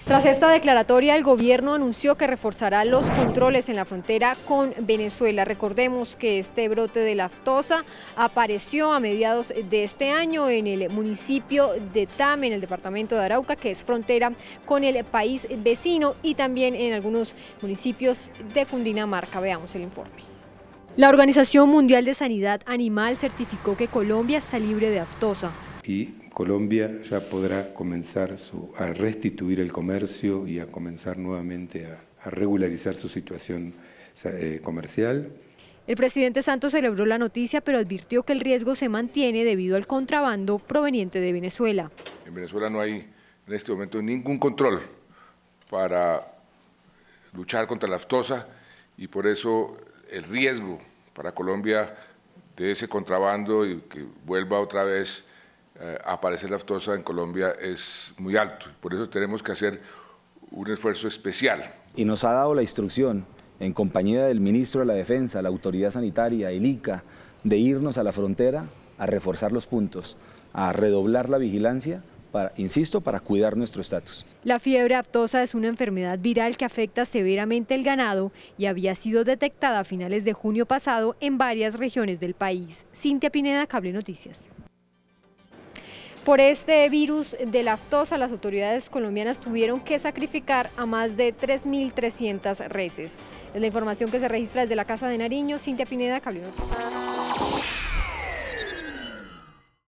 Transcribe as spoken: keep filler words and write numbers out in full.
Tras esta declaratoria, el gobierno anunció que reforzará los controles en la frontera con Venezuela. Recordemos que este brote de la aftosa apareció a mediados de este año en el municipio de Tame, en el departamento de Arauca, que es frontera con el país vecino, y también en algunos municipios de Cundinamarca. Veamos el informe. La Organización Mundial de Sanidad Animal certificó que Colombia está libre de aftosa. Y Colombia ya podrá comenzar su, a restituir el comercio y a comenzar nuevamente a, a regularizar su situación eh, comercial. El presidente Santos celebró la noticia, pero advirtió que el riesgo se mantiene debido al contrabando proveniente de Venezuela. En Venezuela no hay en este momento ningún control para luchar contra la aftosa y por eso el riesgo para Colombia de ese contrabando y que vuelva otra vez a aparecer la aftosa en Colombia es muy alto. Por eso tenemos que hacer un esfuerzo especial. Y nos ha dado la instrucción, en compañía del ministro de la Defensa, la autoridad sanitaria, el I C A, de irnos a la frontera a reforzar los puntos, a redoblar la vigilancia, para, insisto, para cuidar nuestro estatus. La fiebre aftosa es una enfermedad viral que afecta severamente el ganado y había sido detectada a finales de junio pasado en varias regiones del país. Cintia Pineda, Cable Noticias. Por este virus de la aftosa, las autoridades colombianas tuvieron que sacrificar a más de tres mil trescientas reses. Es la información que se registra desde la Casa de Nariño. Cintia Pineda, Cable Noticias.